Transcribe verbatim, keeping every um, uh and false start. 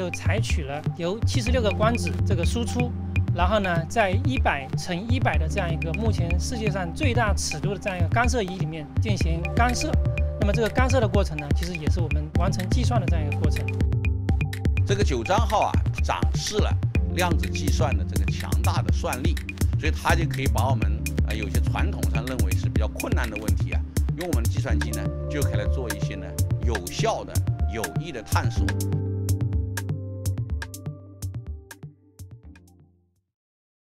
就采取了由七十六个光子这个输出，然后呢，在一百乘一百的这样一个目前世界上最大尺度的这样一个干涉仪里面进行干涉。那么这个干涉的过程呢，其实也是我们完成计算的这样一个过程。 这个九章号啊，展示了量子计算的这个强大的算力，所以它就可以把我们呃有些传统上认为是比较困难的问题啊，用我们的计算机呢，就可以来做一些呢有效的、有益的探索。